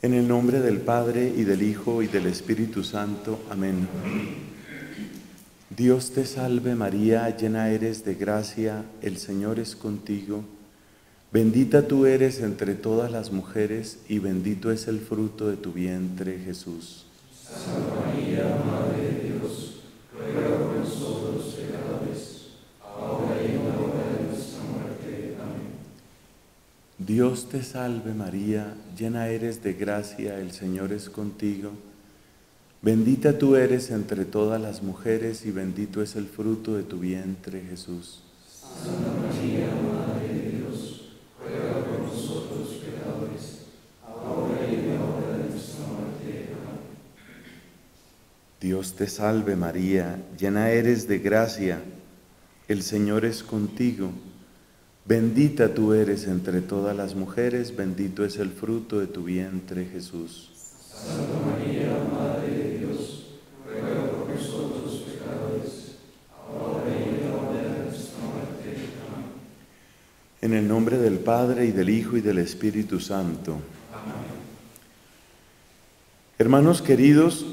En el nombre del Padre, y del Hijo, y del Espíritu Santo. Amén. Dios te salve María, llena eres de gracia, el Señor es contigo. Bendita tú eres entre todas las mujeres, y bendito es el fruto de tu vientre, Jesús. Santa María, Madre de Dios, ruega por nosotros pecadores, ahora y en la hora de nuestra muerte. Amén. Dios te salve María, llena eres de gracia, el Señor es contigo. Bendita tú eres entre todas las mujeres, y bendito es el fruto de tu vientre, Jesús. Santa María, Madre de Dios, ruega por nosotros pecadores, ahora y en la hora de nuestra muerte. Amén. Dios te salve María, llena eres de gracia, el Señor es contigo. Bendita tú eres entre todas las mujeres, bendito es el fruto de tu vientre, Jesús. Santa María, Madre de Dios, ruega por nosotros pecadores, ahora y en la hora de nuestra muerte. Amén. En el nombre del Padre, y del Hijo, y del Espíritu Santo. Amén. Hermanos queridos,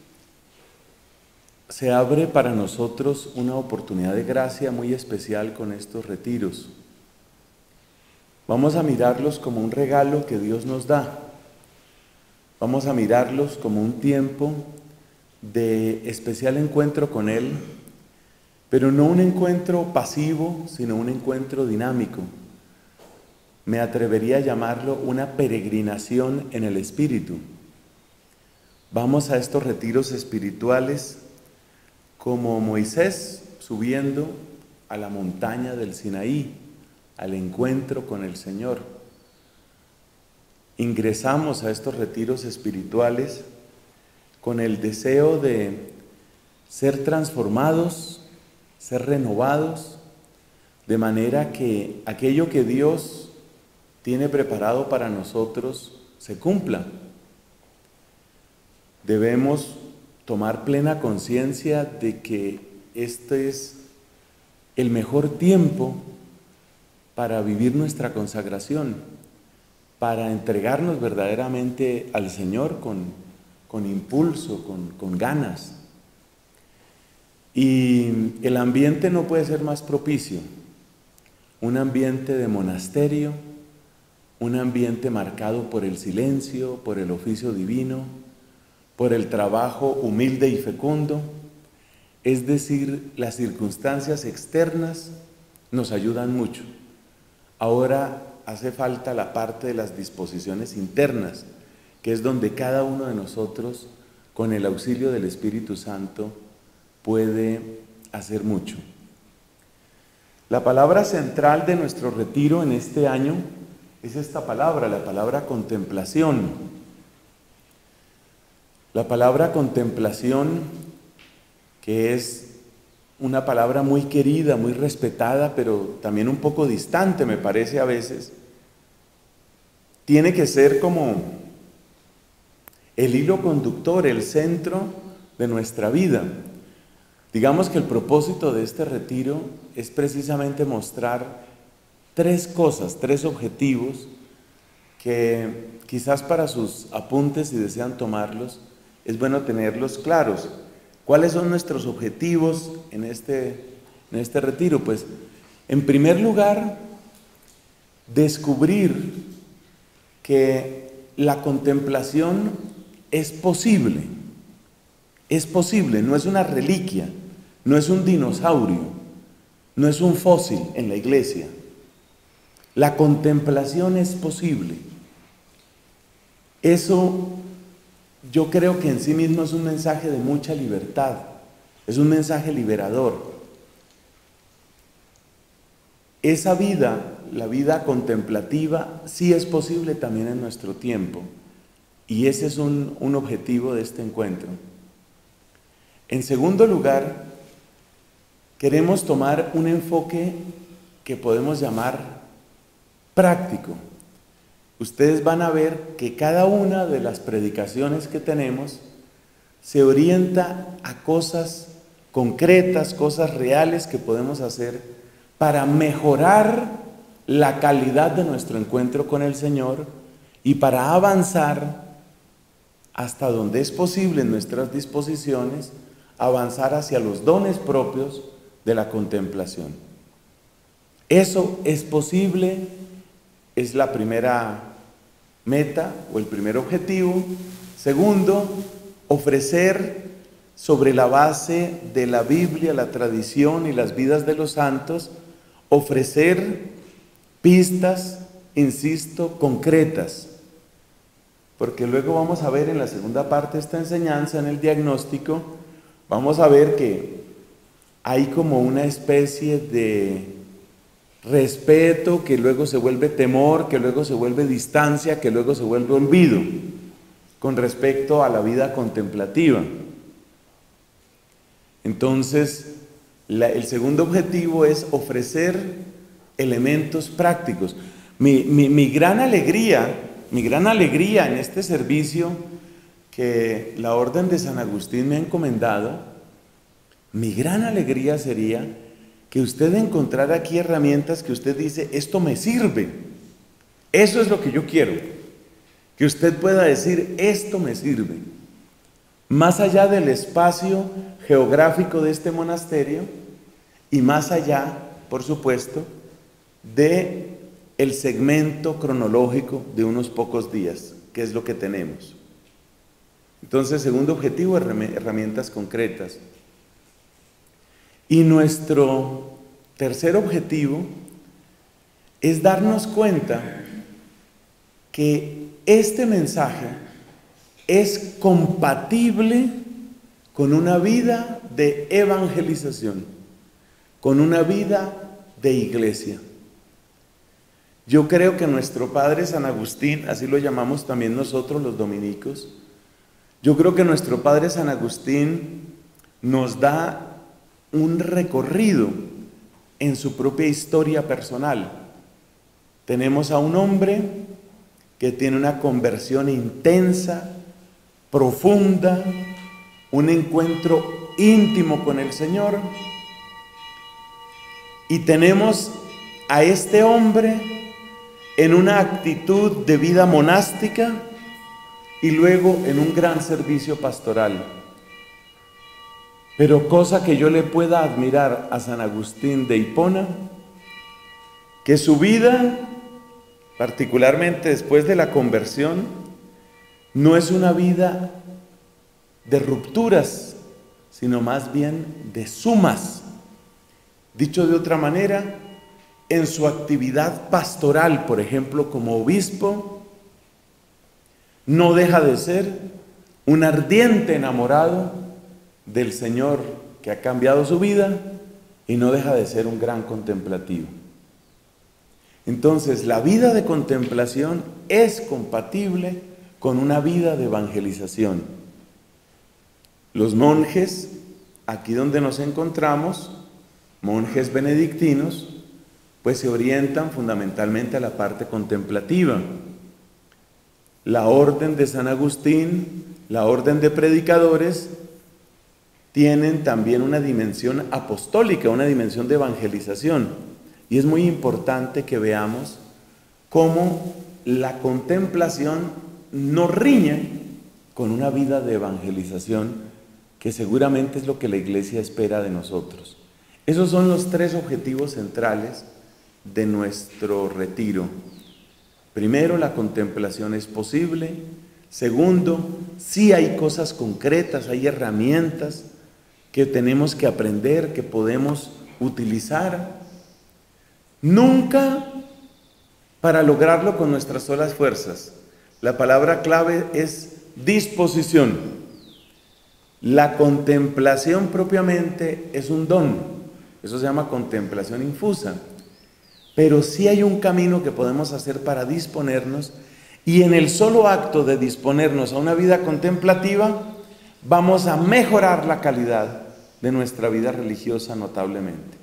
se abre para nosotros una oportunidad de gracia muy especial con estos retiros. Vamos a mirarlos como un regalo que Dios nos da. Vamos a mirarlos como un tiempo de especial encuentro con Él, pero no un encuentro pasivo, sino un encuentro dinámico. Me atrevería a llamarlo una peregrinación en el Espíritu. Vamos a estos retiros espirituales como Moisés subiendo a la montaña del Sinaí, al encuentro con el Señor. Ingresamos a estos retiros espirituales con el deseo de ser transformados, ser renovados, de manera que aquello que Dios tiene preparado para nosotros se cumpla. Debemos tomar plena conciencia de que este es el mejor tiempo para vivir nuestra consagración, para entregarnos verdaderamente al Señor con impulso, con ganas. Y el ambiente no puede ser más propicio. Un ambiente de monasterio, un ambiente marcado por el silencio, por el oficio divino, por el trabajo humilde y fecundo. Es decir, las circunstancias externas nos ayudan mucho. Ahora hace falta la parte de las disposiciones internas, que es donde cada uno de nosotros, con el auxilio del Espíritu Santo, puede hacer mucho. La palabra central de nuestro retiro en este año es esta palabra, la palabra contemplación. La palabra contemplación, que es una palabra muy querida, muy respetada, pero también un poco distante, me parece a veces, tiene que ser como el hilo conductor, el centro de nuestra vida. Digamos que el propósito de este retiro es precisamente mostrar tres cosas, tres objetivos que quizás para sus apuntes, si desean tomarlos, es bueno tenerlos claros. ¿Cuáles son nuestros objetivos en este retiro? Pues, en primer lugar, descubrir que la contemplación es posible, no es una reliquia, no es un dinosaurio, no es un fósil en la iglesia. La contemplación es posible. Eso yo creo que en sí mismo es un mensaje de mucha libertad, es un mensaje liberador. Esa vida, la vida contemplativa, sí es posible también en nuestro tiempo, y ese es un objetivo de este encuentro. En segundo lugar, queremos tomar un enfoque que podemos llamar práctico. Ustedes van a ver que cada una de las predicaciones que tenemos se orienta a cosas concretas, cosas reales que podemos hacer para mejorar la calidad de nuestro encuentro con el Señor y para avanzar hasta donde es posible en nuestras disposiciones, avanzar hacia los dones propios de la contemplación. Eso es posible, es la primera meta o el primer objetivo. Segundo, ofrecer sobre la base de la Biblia, la tradición y las vidas de los santos, ofrecer pistas, insisto, concretas. Porque luego vamos a ver en la segunda parte de esta enseñanza, en el diagnóstico, vamos a ver que hay como una especie de respeto que luego se vuelve temor, que luego se vuelve distancia, que luego se vuelve olvido con respecto a la vida contemplativa. Entonces, el segundo objetivo es ofrecer elementos prácticos. Mi gran alegría en este servicio que la Orden de San Agustín me ha encomendado, mi gran alegría sería que usted encontrara aquí herramientas que usted dice, esto me sirve. Eso es lo que yo quiero. Que usted pueda decir, esto me sirve. Más allá del espacio geográfico de este monasterio y más allá, por supuesto, de el segmento cronológico de unos pocos días, que es lo que tenemos. Entonces, segundo objetivo, herramientas concretas. Y nuestro tercer objetivo es darnos cuenta que este mensaje es compatible con una vida de evangelización, con una vida de iglesia. Yo creo que nuestro Padre San Agustín, así lo llamamos también nosotros los dominicos, yo creo que nuestro Padre San Agustín nos da un recorrido en su propia historia personal. Tenemos a un hombre que tiene una conversión intensa, profunda, un encuentro íntimo con el Señor, y tenemos a este hombre en una actitud de vida monástica y luego en un gran servicio pastoral. Pero cosa que yo le pueda admirar a San Agustín de Hipona, que su vida, particularmente después de la conversión, no es una vida de rupturas, sino más bien de sumas. Dicho de otra manera, en su actividad pastoral, por ejemplo, como obispo, no deja de ser un ardiente enamorado del Señor que ha cambiado su vida y no deja de ser un gran contemplativo. Entonces, la vida de contemplación es compatible con una vida de evangelización. Los monjes, aquí donde nos encontramos, monjes benedictinos, pues se orientan fundamentalmente a la parte contemplativa. La orden de San Agustín, la orden de predicadores, tienen también una dimensión apostólica, una dimensión de evangelización. Y es muy importante que veamos cómo la contemplación no riñe con una vida de evangelización, que seguramente es lo que la Iglesia espera de nosotros. Esos son los tres objetivos centrales de nuestro retiro. Primero, la contemplación es posible. Segundo, sí hay cosas concretas, hay herramientas que tenemos que aprender, que podemos utilizar. Nunca para lograrlo con nuestras solas fuerzas. La palabra clave es disposición. La contemplación propiamente es un don. Eso se llama contemplación infusa. Pero sí hay un camino que podemos hacer para disponernos, y en el solo acto de disponernos a una vida contemplativa vamos a mejorar la calidad de nuestra vida religiosa notablemente.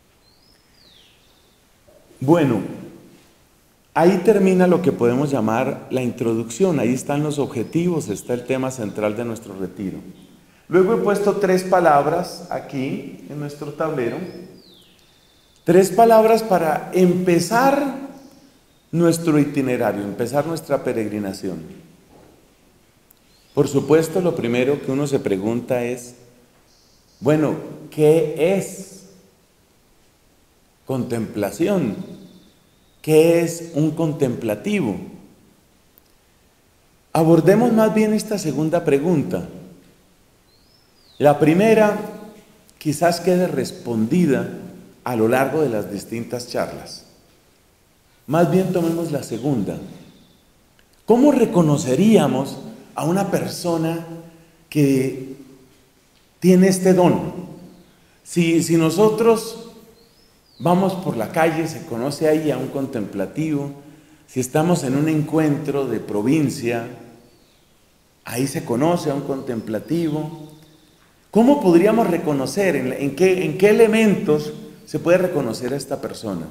Bueno, ahí termina lo que podemos llamar la introducción. Ahí están los objetivos, está el tema central de nuestro retiro. Luego he puesto 3 palabras aquí en nuestro tablero. 3 palabras para empezar nuestro itinerario, empezar nuestra peregrinación. Por supuesto, lo primero que uno se pregunta es, bueno, ¿qué es contemplación? ¿Qué es un contemplativo? Abordemos más bien esta segunda pregunta. La primera quizás quede respondida a lo largo de las distintas charlas. Más bien tomemos la segunda. ¿Cómo reconoceríamos a una persona que tiene este don? Si nosotros vamos por la calle, se conoce ahí a un contemplativo. Si estamos en un encuentro de provincia, ahí se conoce a un contemplativo. ¿Cómo podríamos reconocer, en qué elementos se puede reconocer a esta persona?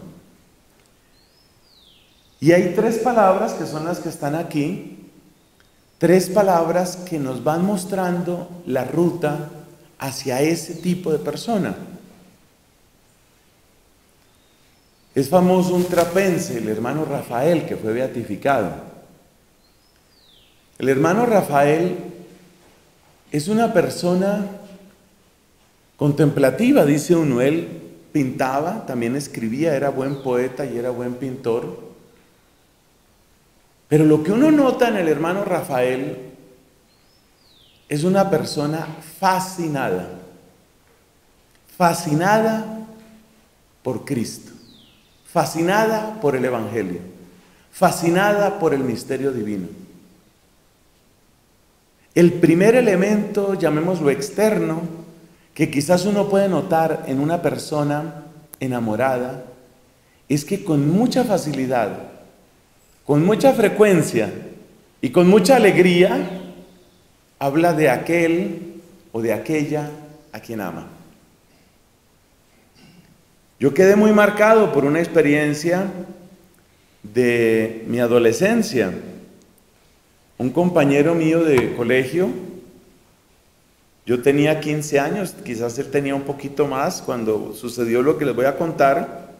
Y hay 3 palabras que son las que están aquí, 3 palabras que nos van mostrando la ruta hacia ese tipo de persona. Es famoso un trapense, el hermano Rafael, que fue beatificado. El hermano Rafael es una persona contemplativa, dice uno. Él pintaba, también escribía, era buen poeta y era buen pintor. Pero lo que uno nota en el hermano Rafael es una persona fascinada por Cristo, fascinada por el Evangelio, fascinada por el misterio divino. El primer elemento, llamémoslo externo, que quizás uno puede notar en una persona enamorada, es que con mucha facilidad, con mucha frecuencia y con mucha alegría, habla de aquel o de aquella a quien ama. Yo quedé muy marcado por una experiencia de mi adolescencia. Un compañero mío de colegio, yo tenía 15 años, quizás él tenía un poquito más cuando sucedió lo que les voy a contar.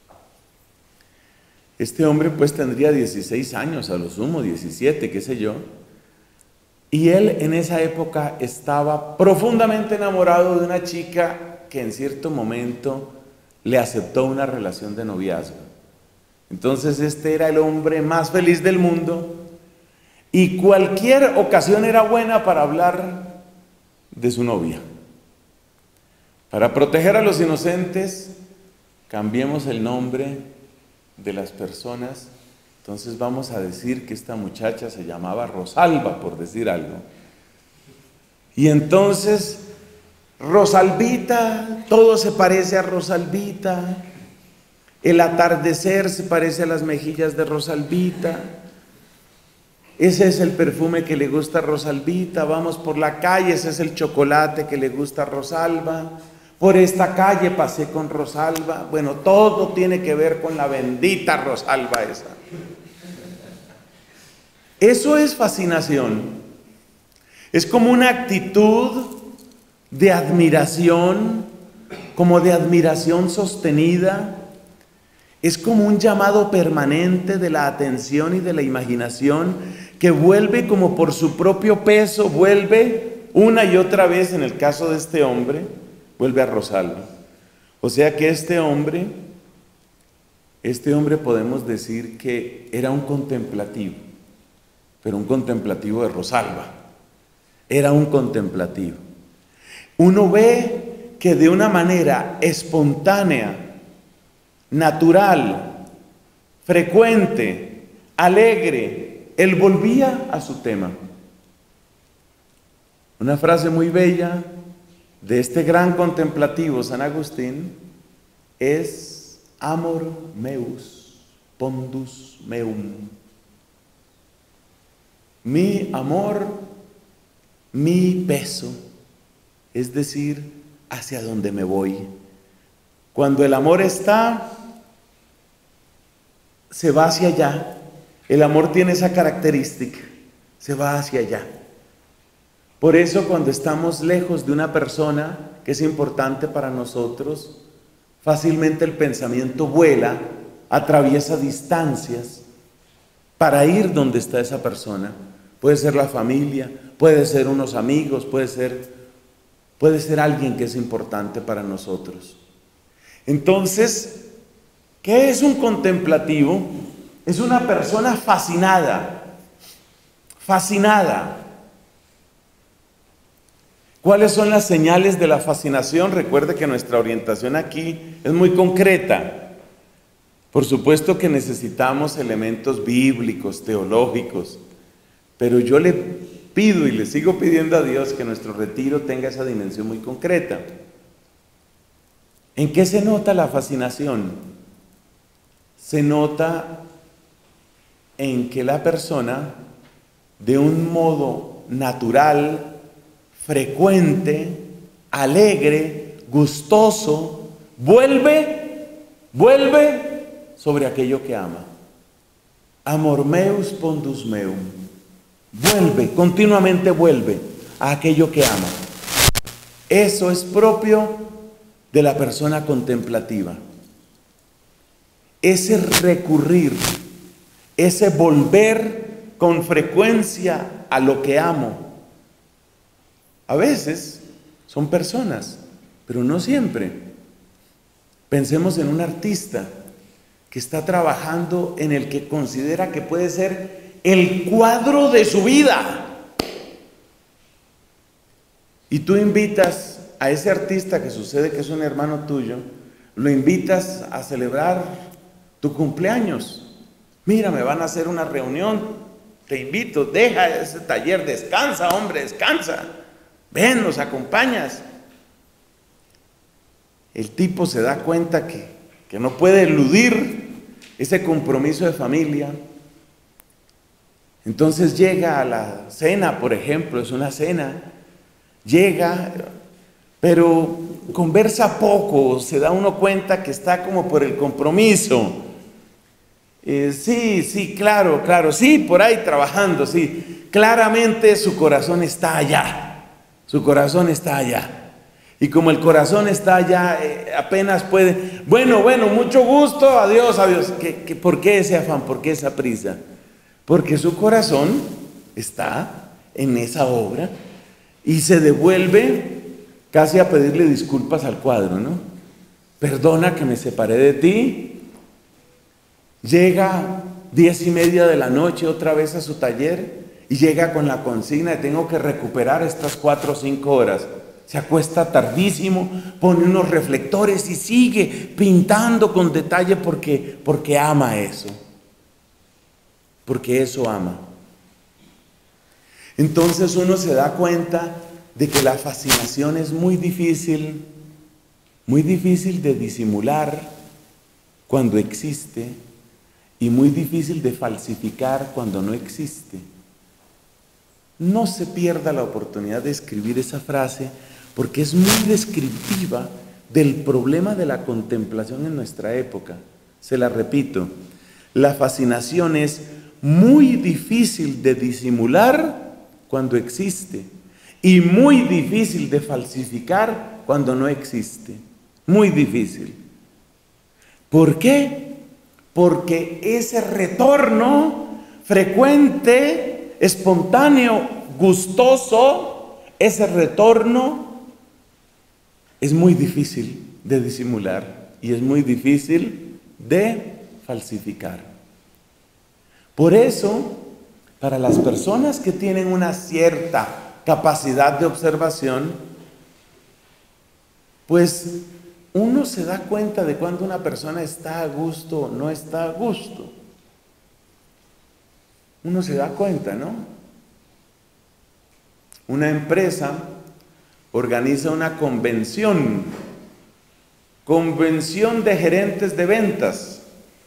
Este hombre pues tendría 16 años, a lo sumo 17, qué sé yo. Y él en esa época estaba profundamente enamorado de una chica que en cierto momento le aceptó una relación de noviazgo. Entonces este era el hombre más feliz del mundo y cualquier ocasión era buena para hablar de su novia. Para proteger a los inocentes, cambiemos el nombre de las personas. Entonces vamos a decir que esta muchacha se llamaba Rosalba, por decir algo. Y entonces Rosalbita, todo se parece a Rosalbita, el atardecer se parece a las mejillas de Rosalbita, ese es el perfume que le gusta a Rosalbita, vamos por la calle, ese es el chocolate que le gusta a Rosalba, por esta calle pasé con Rosalba. Bueno, todo tiene que ver con la bendita Rosalba esa. Eso es fascinación. Es como una actitud de admiración, como de admiración sostenida. Es como un llamado permanente de la atención y de la imaginación que vuelve como por su propio peso, vuelve una y otra vez, en el caso de este hombre, vuelve a Rosalba. O sea que este hombre podemos decir que era un contemplativo, pero un contemplativo de Rosalba. Era un contemplativo. Uno ve que de una manera espontánea, natural, frecuente, alegre, él volvía a su tema. Una frase muy bella de este gran contemplativo San Agustín es amor meus pondus meum. Mi amor, mi peso, es decir, hacia donde me voy. Cuando el amor está, se va hacia allá. El amor tiene esa característica, se va hacia allá. Por eso cuando estamos lejos de una persona que es importante para nosotros, fácilmente el pensamiento vuela, atraviesa distancias para ir donde está esa persona, puede ser la familia, puede ser unos amigos, puede ser alguien que es importante para nosotros. Entonces, ¿qué es un contemplativo? Es una persona fascinada, fascinada. ¿Cuáles son las señales de la fascinación? Recuerde que nuestra orientación aquí es muy concreta. Por supuesto que necesitamos elementos bíblicos, teológicos, pero yo le pido y le sigo pidiendo a Dios que nuestro retiro tenga esa dimensión muy concreta. ¿En qué se nota la fascinación? Se nota en que la persona, de un modo natural, frecuente, alegre, gustoso, vuelve sobre aquello que ama. Amor meus pondus meum. Continuamente vuelve a aquello que ama. Eso es propio de la persona contemplativa. Ese recurrir, ese volver con frecuencia a lo que amo. A veces son personas, pero no siempre. Pensemos en un artista que está trabajando en el que considera que puede ser el cuadro de su vida. Y tú invitas a ese artista, que sucede que es un hermano tuyo, lo invitas a celebrar tu cumpleaños. Mira, me van a hacer una reunión, te invito, deja ese taller, descansa, hombre, descansa. Ven, nos acompañas. El tipo se da cuenta que no puede eludir ese compromiso de familia. Entonces llega a la cena, por ejemplo, es una cena, llega, pero conversa poco, se da uno cuenta que está como por el compromiso. Sí, claro, sí, por ahí trabajando, sí. Claramente su corazón está allá, su corazón está allá. Y como el corazón está allá, apenas puede, bueno, mucho gusto, adiós. ¿Por qué ese afán? ¿Por qué esa prisa? Porque su corazón está en esa obra y se devuelve casi a pedirle disculpas al cuadro, ¿no? Perdona que me separé de ti. Llega 10:30 de la noche otra vez a su taller y llega con la consigna de tengo que recuperar estas 4 o 5 horas. Se acuesta tardísimo, pone unos reflectores y sigue pintando con detalle porque ama eso. Porque eso ama. Entonces uno se da cuenta de que la fascinación es muy difícil de disimular cuando existe y muy difícil de falsificar cuando no existe. No se pierda la oportunidad de escribir esa frase porque es muy descriptiva del problema de la contemplación en nuestra época. Se la repito, la fascinación es muy difícil de disimular cuando existe y muy difícil de falsificar cuando no existe. Muy difícil. ¿Por qué? Porque ese retorno frecuente, espontáneo, gustoso, ese retorno es muy difícil de disimular y es muy difícil de falsificar. Por eso, para las personas que tienen una cierta capacidad de observación, pues uno se da cuenta de cuando una persona está a gusto o no está a gusto. Uno se da cuenta, ¿no? Una empresa organiza una convención de gerentes de ventas.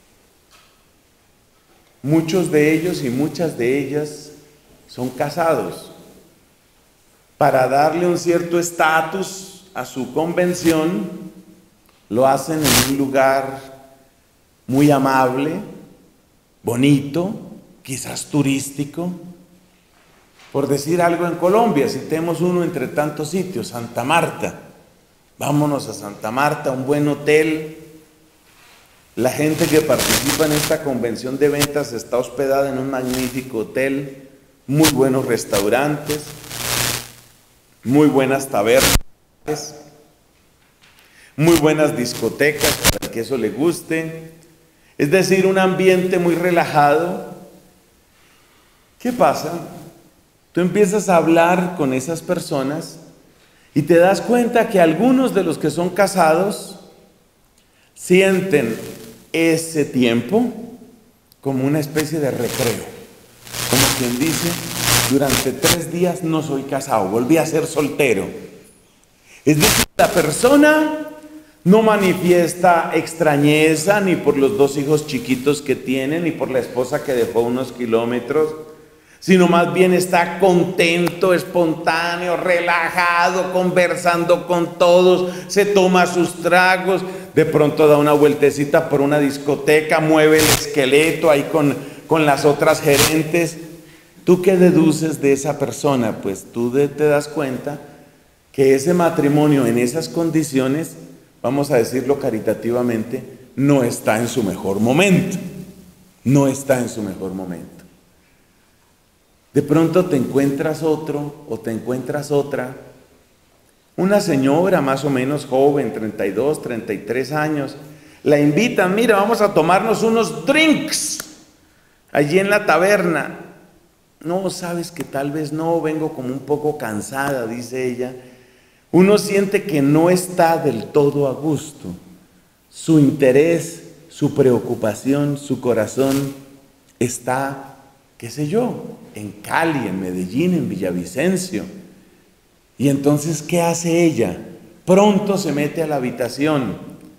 Muchos de ellos y muchas de ellas son casados. Para darle un cierto estatus a su convención, lo hacen en un lugar muy amable, bonito, quizás turístico. Por decir algo en Colombia, citemos uno entre tantos sitios, Santa Marta. Vámonos a Santa Marta, un buen hotel. La gente que participa en esta convención de ventas está hospedada en un magnífico hotel, muy buenos restaurantes, muy buenas tabernas, muy buenas discotecas para que eso le guste, es decir, un ambiente muy relajado. ¿Qué pasa? Tú empiezas a hablar con esas personas y te das cuenta que algunos de los que son casados sienten ese tiempo como una especie de recreo, como quien dice, durante 3 días no soy casado, volví a ser soltero. Es decir, la persona no manifiesta extrañeza ni por los 2 hijos chiquitos que tiene, ni por la esposa que dejó unos kilómetros, sino más bien está contento, espontáneo, relajado, conversando con todos, se toma sus tragos, de pronto da una vueltecita por una discoteca, mueve el esqueleto ahí con las otras gerentes. ¿Tú qué deduces de esa persona? Pues tú te das cuenta que ese matrimonio en esas condiciones, vamos a decirlo caritativamente, no está en su mejor momento. No está en su mejor momento. De pronto te encuentras otro o te encuentras otra, una señora más o menos joven, 32, 33 años, la invitan, mira, vamos a tomarnos unos drinks allí en la taberna. No, sabes que tal vez no, vengo como un poco cansada, dice ella. Uno siente que no está del todo a gusto. Su interés, su preocupación, su corazón está, qué sé yo, en Cali, en Medellín, en Villavicencio. Y entonces, ¿qué hace ella? Pronto se mete a la habitación.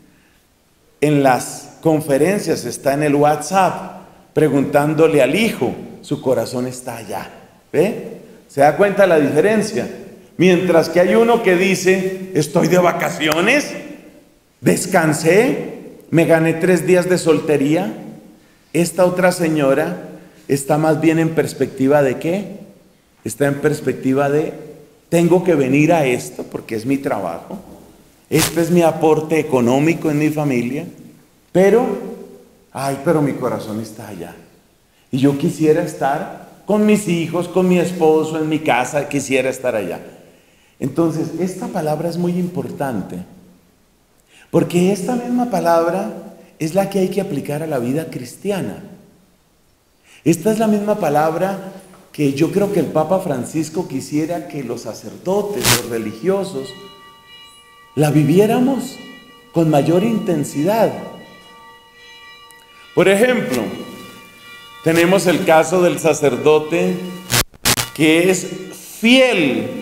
En las conferencias está en el WhatsApp, preguntándole al hijo. Su corazón está allá. ¿Ve? ¿Se da cuenta la diferencia? Mientras que hay uno que dice, estoy de vacaciones, descansé, me gané 3 días de soltería. Esta otra señora está más bien en perspectiva de ¿qué? Está en perspectiva de, tengo que venir a esto porque es mi trabajo, este es mi aporte económico en mi familia, pero mi corazón está allá. Y yo quisiera estar con mis hijos, con mi esposo, en mi casa, quisiera estar allá. Entonces, esta palabra es muy importante, porque esta misma palabra es la que hay que aplicar a la vida cristiana. Esta es la misma palabra que yo creo que el Papa Francisco quisiera que los sacerdotes, los religiosos, la viviéramos con mayor intensidad. Por ejemplo, tenemos el caso del sacerdote que es fiel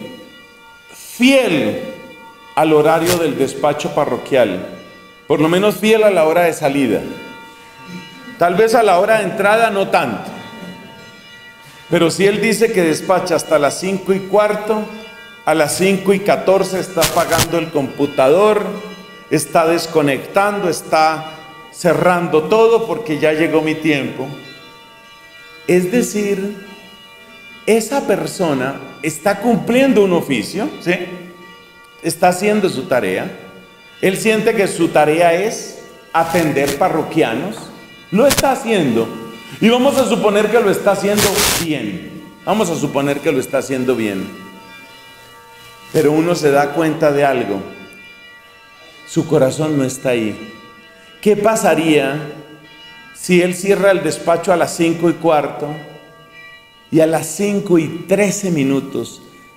al horario del despacho parroquial, por lo menos fiel a la hora de salida. Tal vez a la hora de entrada no tanto, pero si él dice que despacha hasta las 5:15, a las 5:14 está apagando el computador, está desconectando, está cerrando todo porque ya llegó mi tiempo. Es decir, esa persona está cumpliendo un oficio, ¿sí? Está haciendo su tarea. Él siente que su tarea es atender parroquianos. Lo está haciendo. Y vamos a suponer que lo está haciendo bien. Vamos a suponer que lo está haciendo bien. Pero uno se da cuenta de algo. Su corazón no está ahí. ¿Qué pasaría si él cierra el despacho a las 5:15 y a las 5:13,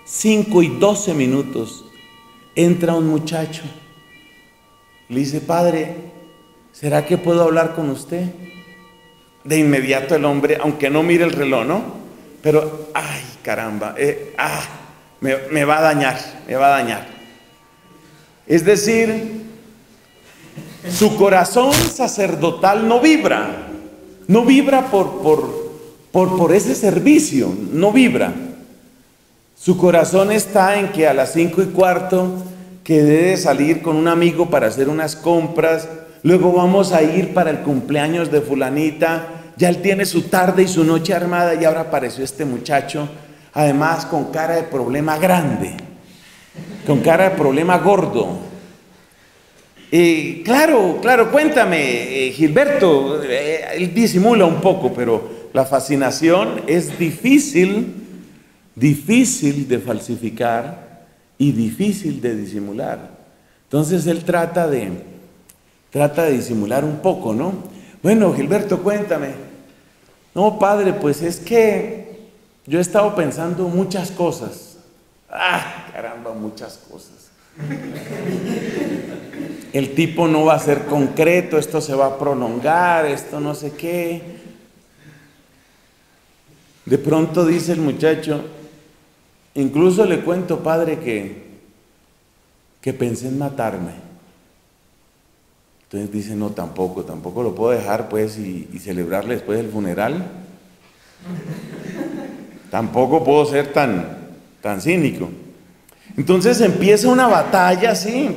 5:12, entra un muchacho? Le dice, padre, ¿será que puedo hablar con usted? De inmediato el hombre, aunque no mire el reloj, ¿no? Pero, ay, caramba, me va a dañar. Es decir, su corazón sacerdotal no vibra por ese servicio, no vibra. Su corazón está en que a las 5:15 que debe salir con un amigo para hacer unas compras, luego vamos a ir para el cumpleaños de fulanita, ya él tiene su tarde y su noche armada y ahora apareció este muchacho, además con cara de problema grande, con cara de problema gordo. Claro, cuéntame, Gilberto, él disimula un poco, pero La fascinación es difícil de falsificar y difícil de disimular. Entonces él trata de disimular un poco, ¿no? Bueno, Gilberto, cuéntame. No, padre, pues es que yo he estado pensando muchas cosas. ¡Ah, caramba, muchas cosas! El tipo no va a ser concreto, esto se va a prolongar, esto no sé qué. De pronto dice el muchacho, incluso le cuento, padre, que pensé en matarme. Entonces dice, no, tampoco lo puedo dejar pues y celebrarle después del funeral. Tampoco puedo ser tan cínico. Entonces empieza una batalla,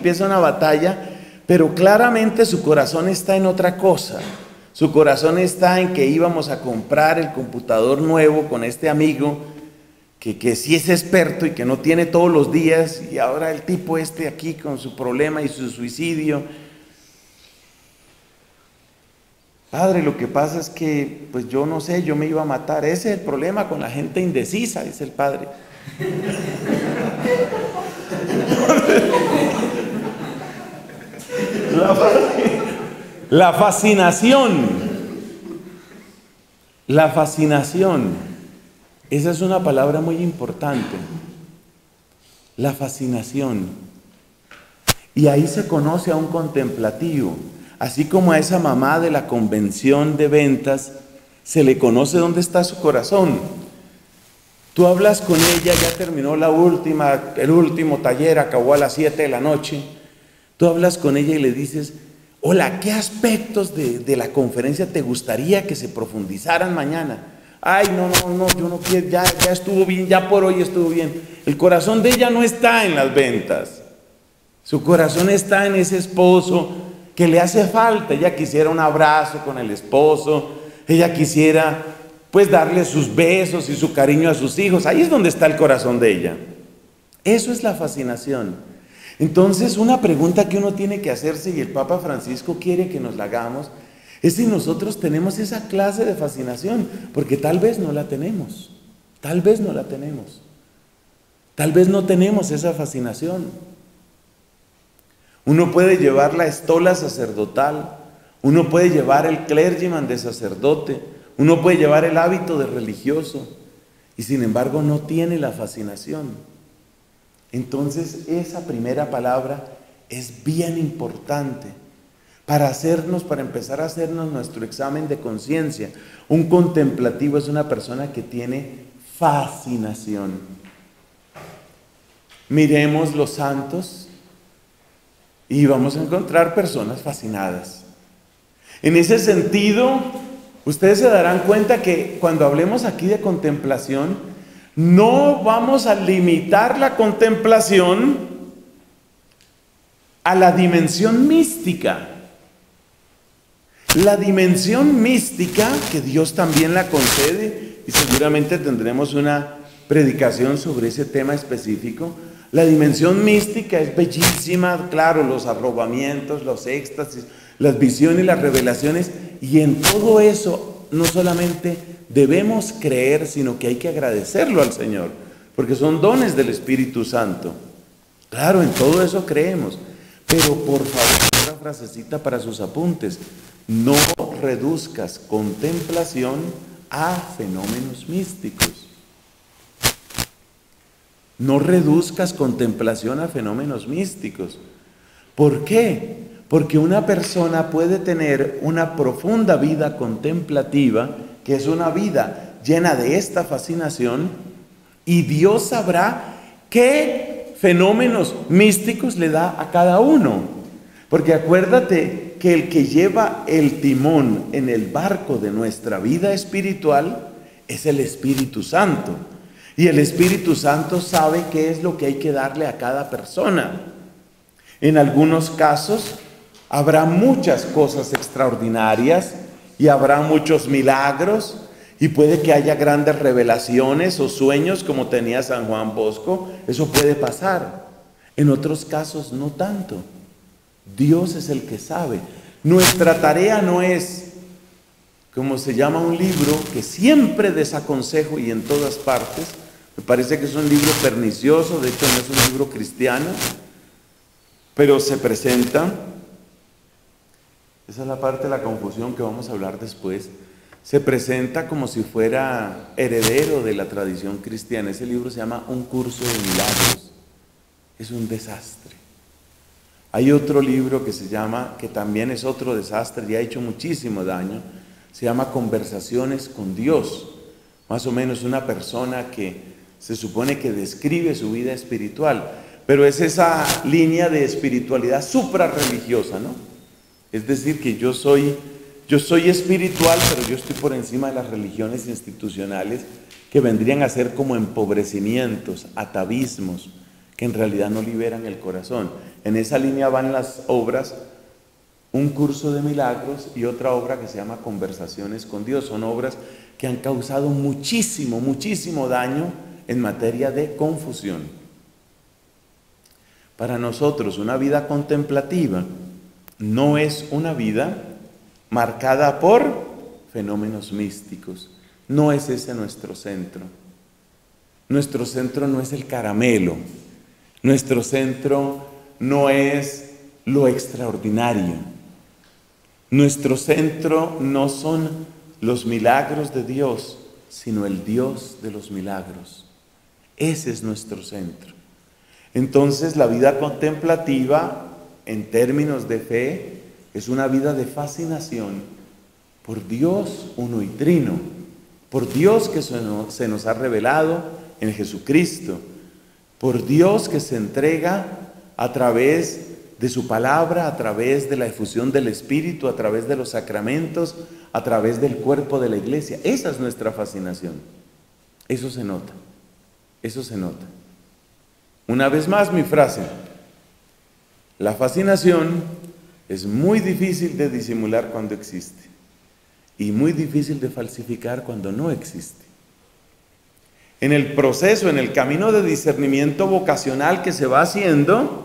pero claramente su corazón está en otra cosa. Su corazón está en que íbamos a comprar el computador nuevo con este amigo que sí es experto y que no tiene todos los días, y ahora el tipo aquí con su problema y su suicidio. Padre, lo que pasa es que, pues yo no sé, yo me iba a matar. Ese es el problema con la gente indecisa, dice el padre. La fascinación, esa es una palabra muy importante. La fascinación. Y ahí se conoce a un contemplativo. Así como a esa mamá de la convención de ventas se le conoce dónde está su corazón. Tú hablas con ella, ya terminó el último taller, acabó a las 7 de la noche. Tú hablas con ella y le dices, hola, ¿qué aspectos de la conferencia te gustaría que se profundizaran mañana? Ay, no, yo no quiero, ya estuvo bien, ya por hoy estuvo bien. El corazón de ella no está en las ventas. Su corazón está en ese esposo que le hace falta. Ella quisiera un abrazo con el esposo, ella quisiera pues darle sus besos y su cariño a sus hijos. Ahí es donde está el corazón de ella. Eso es la fascinación. Entonces, una pregunta que uno tiene que hacerse, y el Papa Francisco quiere que nos la hagamos, es si nosotros tenemos esa clase de fascinación, porque tal vez no la tenemos, tal vez no tenemos esa fascinación. Uno puede llevar la estola sacerdotal, uno puede llevar el clergyman de sacerdote, uno puede llevar el hábito de religioso, y sin embargo no tiene la fascinación. Entonces esa primera palabra es bien importante para empezar a hacernos nuestro examen de conciencia. Un contemplativo es una persona que tiene fascinación. Miremos los santos y vamos a encontrar personas fascinadas. En ese sentido, ustedes se darán cuenta que cuando hablemos aquí de contemplación, no vamos a limitar la contemplación a la dimensión mística. La dimensión mística, que Dios también la concede, y seguramente tendremos una predicación sobre ese tema específico. La dimensión mística es bellísima, claro, los arrobamientos, los éxtasis, las visiones, las revelaciones, y en todo eso no solamente debemos creer, sino que hay que agradecerlo al Señor, porque son dones del Espíritu Santo. Claro, en todo eso creemos, pero por favor, otra frasecita para sus apuntes: no reduzcas contemplación a fenómenos místicos. No reduzcas contemplación a fenómenos místicos. ¿Por qué? Porque una persona puede tener una profunda vida contemplativa, que es una vida llena de esta fascinación, y Dios sabrá qué fenómenos místicos le da a cada uno. Porque acuérdate que el que lleva el timón en el barco de nuestra vida espiritual es el Espíritu Santo. Y el Espíritu Santo sabe qué es lo que hay que darle a cada persona. En algunos casos habrá muchas cosas extraordinarias y habrá muchos milagros, y puede que haya grandes revelaciones o sueños como tenía San Juan Bosco. Eso puede pasar. En otros casos no tanto. Dios es el que sabe. Nuestra tarea no es, como se llama un libro que siempre desaconsejo y en todas partes, me parece que es un libro pernicioso, de hecho no es un libro cristiano, pero se presenta, esa es la parte de la confusión que vamos a hablar después, se presenta como si fuera heredero de la tradición cristiana. Ese libro se llama Un curso de milagros. Es un desastre. Hay otro libro que se llama, que también es otro desastre y ha hecho muchísimo daño, se llama Conversaciones con Dios. Más o menos una persona que se supone que describe su vida espiritual, pero es esa línea de espiritualidad suprarreligiosa, ¿no? Es decir, que yo soy espiritual, pero yo estoy por encima de las religiones institucionales que vendrían a ser como empobrecimientos, atavismos, que en realidad no liberan el corazón. En esa línea van las obras, Un curso de milagros y otra obra que se llama Conversaciones con Dios. Son obras que han causado muchísimo, muchísimo daño en materia de confusión. Para nosotros, una vida contemplativa no es una vida marcada por fenómenos místicos. No es ese nuestro centro. Nuestro centro no es el caramelo. Nuestro centro no es lo extraordinario. Nuestro centro no son los milagros de Dios, sino el Dios de los milagros. Ese es nuestro centro. Entonces, la vida contemplativa, en términos de fe, es una vida de fascinación por Dios uno y trino, por Dios que se nos ha revelado en Jesucristo, por Dios que se entrega a través de su palabra, a través de la efusión del Espíritu, a través de los sacramentos, a través del cuerpo de la iglesia. Esa es nuestra fascinación. Eso se nota, eso se nota. Una vez más mi frase, la fascinación es muy difícil de disimular cuando existe y muy difícil de falsificar cuando no existe. En el proceso, en el camino de discernimiento vocacional que se va haciendo,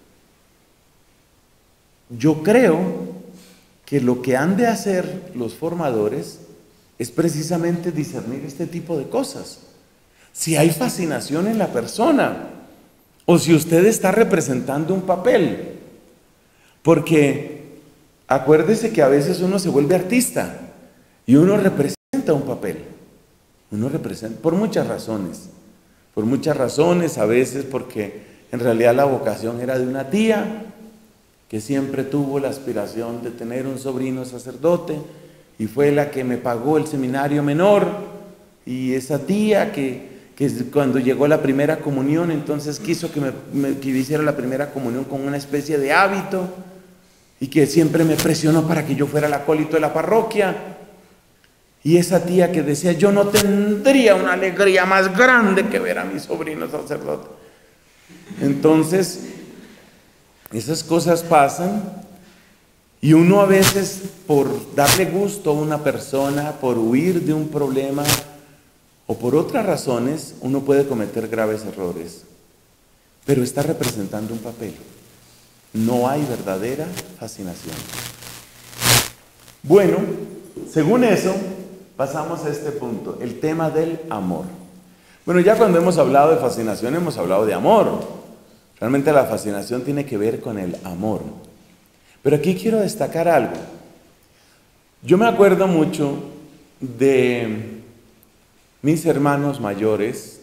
yo creo que lo que han de hacer los formadores es precisamente discernir este tipo de cosas. Si hay fascinación en la persona o si usted está representando un papel. Porque acuérdese que a veces uno se vuelve artista y uno representa un papel. Uno representa por muchas razones. Por muchas razones, a veces porque en realidad la vocación era de una tía que siempre tuvo la aspiración de tener un sobrino sacerdote y fue la que me pagó el seminario menor, y esa tía que cuando llegó la primera comunión, entonces quiso que hiciera la primera comunión con una especie de hábito y que siempre me presionó para que yo fuera el acólito de la parroquia, y esa tía que decía, yo no tendría una alegría más grande que ver a mi sobrino sacerdote. Entonces, esas cosas pasan y uno a veces, por darle gusto a una persona, por huir de un problema o por otras razones, uno puede cometer graves errores, pero está representando un papel. No hay verdadera fascinación. Bueno, según eso, pasamos a este punto, el tema del amor. Bueno, ya cuando hemos hablado de fascinación, hemos hablado de amor. Realmente la fascinación tiene que ver con el amor. Pero aquí quiero destacar algo. Yo me acuerdo mucho de mis hermanos mayores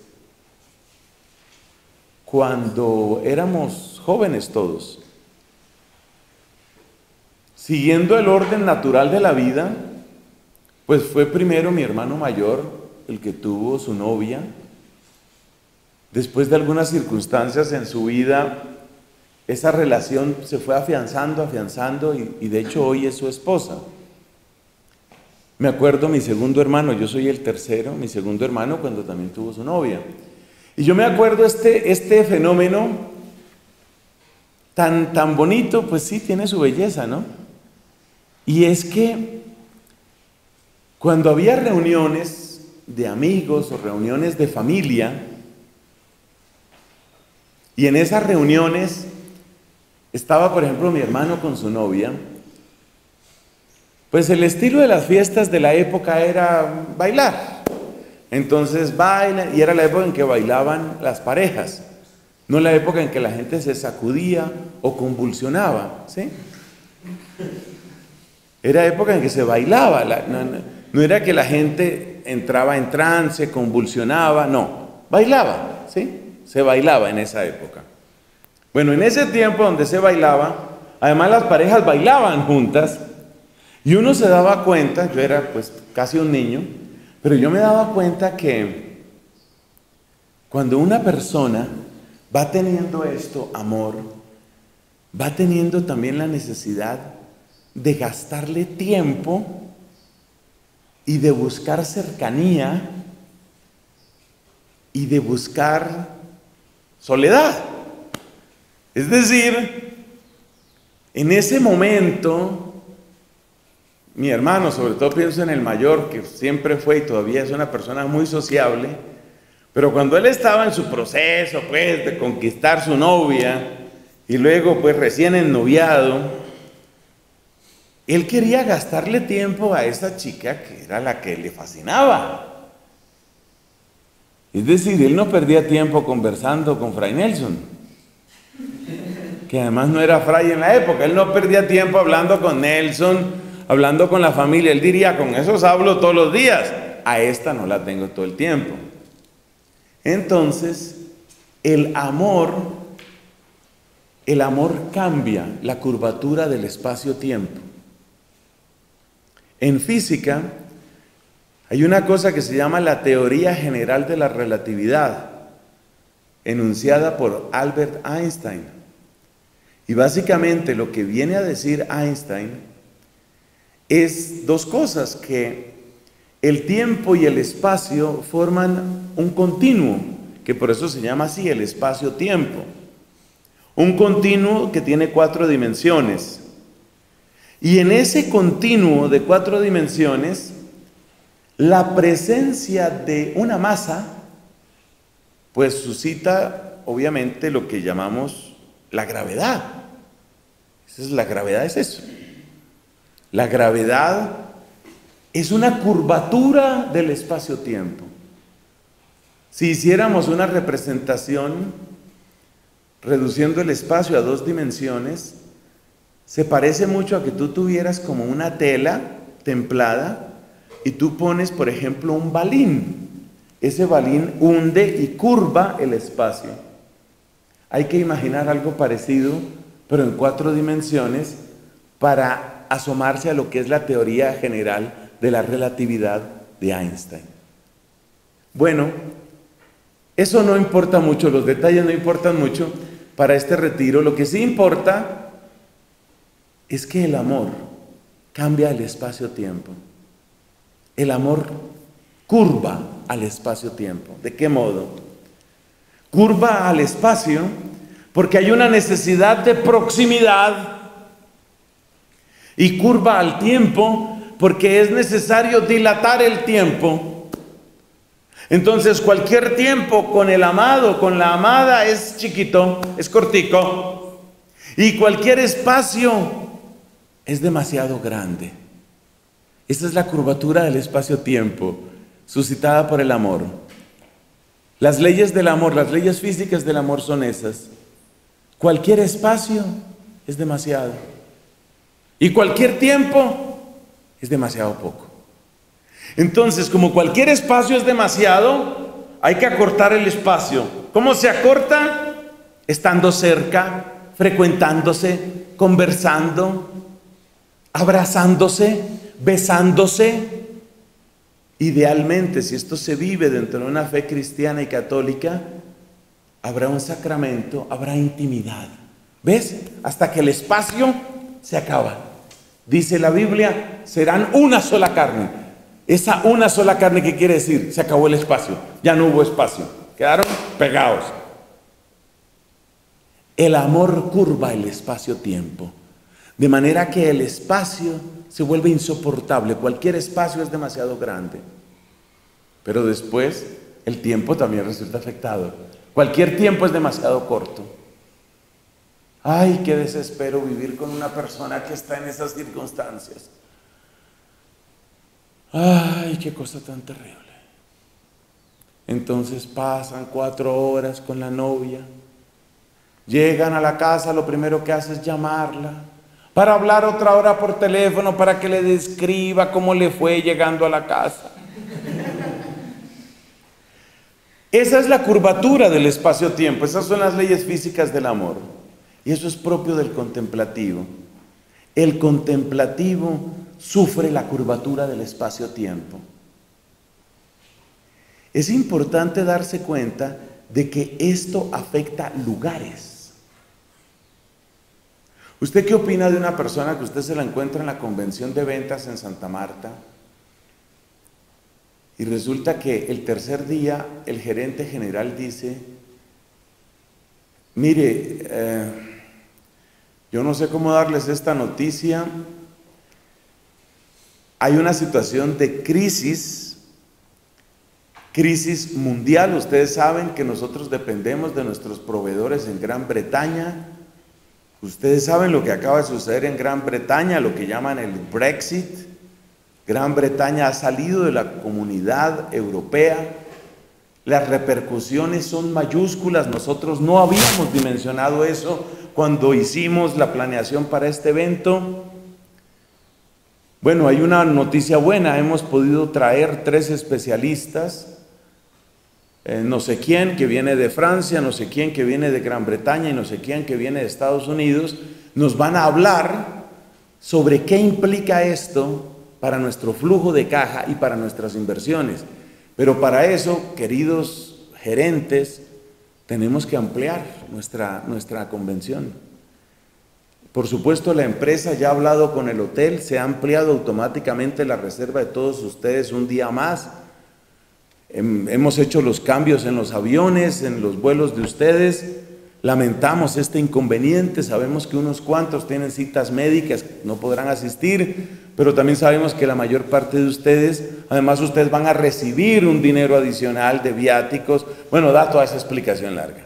cuando éramos jóvenes todos. Siguiendo el orden natural de la vida, pues fue primero mi hermano mayor el que tuvo su novia. Después de algunas circunstancias en su vida, esa relación se fue afianzando y de hecho hoy es su esposa. Me acuerdo mi segundo hermano, yo soy el tercero, mi segundo hermano cuando también tuvo su novia. Y yo me acuerdo este fenómeno tan bonito, pues sí, tiene su belleza, ¿no? Y es que cuando había reuniones de amigos o reuniones de familia, y en esas reuniones estaba, por ejemplo, mi hermano con su novia, Pues el estilo de las fiestas de la época era bailar. Entonces bailan, y era la época en que bailaban las parejas, no la época en que la gente se sacudía o convulsionaba, ¿sí? Era época en que se bailaba, no era que la gente entraba en trance, convulsionaba, no, bailaba, ¿sí? Se bailaba en esa época. Bueno, en ese tiempo donde se bailaba, además las parejas bailaban juntas, y uno se daba cuenta, yo era pues casi un niño, pero yo me daba cuenta que cuando una persona va teniendo esto, amor, va teniendo también la necesidad de gastarle tiempo y de buscar cercanía y de buscar soledad. Es decir, en ese momento, mi hermano, sobre todo pienso en el mayor, que siempre fue y todavía es una persona muy sociable, pero cuando él estaba en su proceso, pues, de conquistar su novia, y luego, pues, recién ennoviado, él quería gastarle tiempo a esa chica que era la que le fascinaba. Es decir, él no perdía tiempo conversando con Fray Nelson, que además no era fray en la época. Él no perdía tiempo hablando con Nelson, hablando con la familia. Él diría, con esos hablo todos los días, a esta no la tengo todo el tiempo. Entonces, el amor cambia la curvatura del espacio-tiempo. En física hay una cosa que se llama la teoría general de la relatividad, enunciada por Albert Einstein. Y básicamente lo que viene a decir Einstein es dos cosas: que el tiempo y el espacio forman un continuo, que por eso se llama así, el espacio-tiempo. Un continuo que tiene 4 dimensiones. Y en ese continuo de 4 dimensiones, la presencia de una masa, pues suscita obviamente lo que llamamos la gravedad. La gravedad es eso. La gravedad es una curvatura del espacio-tiempo. Si hiciéramos una representación reduciendo el espacio a 2 dimensiones, se parece mucho a que tú tuvieras como una tela templada y tú pones, por ejemplo, un balín. Ese balín hunde y curva el espacio. Hay que imaginar algo parecido, pero en 4 dimensiones, para asomarse a lo que es la teoría general de la relatividad de Einstein. Bueno, eso no importa mucho, los detalles no importan mucho para este retiro. Lo que sí importa es que el amor cambia el espacio-tiempo. El amor curva al espacio-tiempo. ¿De qué modo? Curva al espacio porque hay una necesidad de proximidad, y curva al tiempo porque es necesario dilatar el tiempo. Entonces cualquier tiempo con el amado, con la amada, es chiquito, es cortico, y cualquier espacio es demasiado grande. Esta es la curvatura del espacio-tiempo suscitada por el amor. Las leyes del amor, las leyes físicas del amor son esas. Cualquier espacio es demasiado, y cualquier tiempo es demasiado poco. Entonces, como cualquier espacio es demasiado, hay que acortar el espacio. ¿Cómo se acorta? Estando cerca, frecuentándose, conversando, abrazándose, besándose. Idealmente, si esto se vive dentro de una fe cristiana y católica, habrá un sacramento, habrá intimidad. ¿Ves? Hasta que el espacio se acaba. Dice la Biblia, serán una sola carne. Esa una sola carne, ¿qué quiere decir? Se acabó el espacio, ya no hubo espacio, quedaron pegados. El amor curva el espacio-tiempo, de manera que el espacio se vuelve insoportable. Cualquier espacio es demasiado grande, pero después el tiempo también resulta afectado. Cualquier tiempo es demasiado corto. Ay, qué desespero vivir con una persona que está en esas circunstancias. Ay, qué cosa tan terrible. Entonces pasan 4 horas con la novia, llegan a la casa, lo primero que hace es llamarla, para hablar otra hora por teléfono, para que le describa cómo le fue llegando a la casa. Esa es la curvatura del espacio-tiempo, esas son las leyes físicas del amor. Y eso es propio del contemplativo. El contemplativo sufre la curvatura del espacio-tiempo. Es importante darse cuenta de que esto afecta lugares. ¿Usted qué opina de una persona que usted se la encuentra en la convención de ventas en Santa Marta? Y resulta que el tercer día el gerente general dice, mire, yo no sé cómo darles esta noticia, hay una situación de crisis mundial. Ustedes saben que nosotros dependemos de nuestros proveedores en Gran Bretaña. Ustedes saben lo que acaba de suceder en Gran Bretaña, lo que llaman el Brexit. Gran Bretaña ha salido de la comunidad europea. Las repercusiones son mayúsculas. Nosotros no habíamos dimensionado eso cuando hicimos la planeación para este evento. Bueno, hay una noticia buena. Hemos podido traer 3 especialistas. No sé quién que viene de Francia, no sé quién que viene de Gran Bretaña y no sé quién que viene de Estados Unidos. Nos van a hablar sobre qué implica esto para nuestro flujo de caja y para nuestras inversiones. Pero para eso, queridos gerentes, tenemos que ampliar nuestra convención. Por supuesto, la empresa ya ha hablado con el hotel, se ha ampliado automáticamente la reserva de todos ustedes un día más. Hemos hecho los cambios en los aviones, en los vuelos de ustedes. Lamentamos este inconveniente, sabemos que unos cuantos tienen citas médicas, no podrán asistir, pero también sabemos que la mayor parte de ustedes, además ustedes van a recibir un dinero adicional de viáticos. Bueno, da toda esa explicación larga.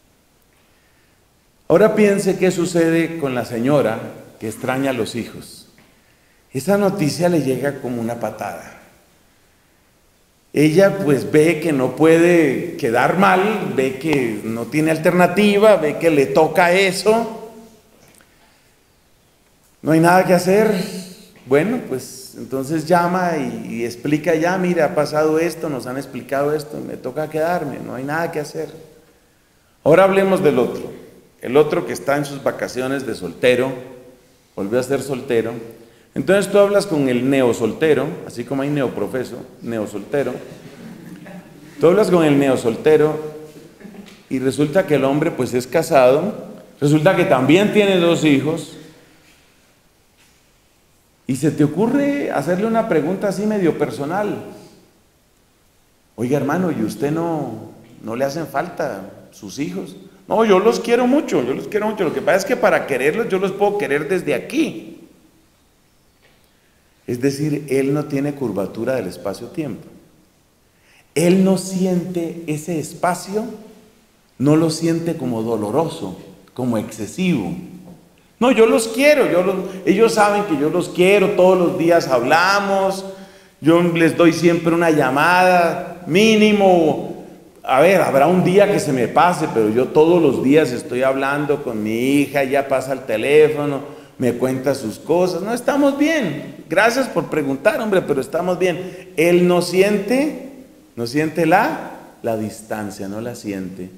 Ahora piense qué sucede con la señora que extraña a los hijos. Esa noticia le llega como una patada. Ella pues ve que no puede quedar mal, ve que no tiene alternativa, ve que le toca eso. No hay nada que hacer. Bueno, pues entonces llama y explica ya, mira, ha pasado esto, nos han explicado esto, me toca quedarme, no hay nada que hacer. Ahora hablemos del otro. El otro que está en sus vacaciones de soltero, volvió a ser soltero. Entonces tú hablas con el neosoltero, así como hay neoprofeso, neosoltero. Tú hablas con el neosoltero y resulta que el hombre pues es casado, resulta que también tiene 2 hijos. Y se te ocurre hacerle una pregunta así medio personal. Oiga, hermano, ¿y usted no le hacen falta sus hijos? No, yo los quiero mucho, yo los quiero mucho. Lo que pasa es que para quererlos yo los puedo querer desde aquí. Es decir, él no tiene curvatura del espacio-tiempo. Él no siente ese espacio, no lo siente como doloroso, como excesivo. No, yo los quiero, ellos saben que yo los quiero, todos los días hablamos, yo les doy siempre una llamada, mínimo, a ver, habrá un día que se me pase, pero yo todos los días estoy hablando con mi hija, ella pasa el teléfono, me cuenta sus cosas. No, estamos bien, gracias por preguntar, hombre, pero estamos bien. Él no siente la distancia, no la siente.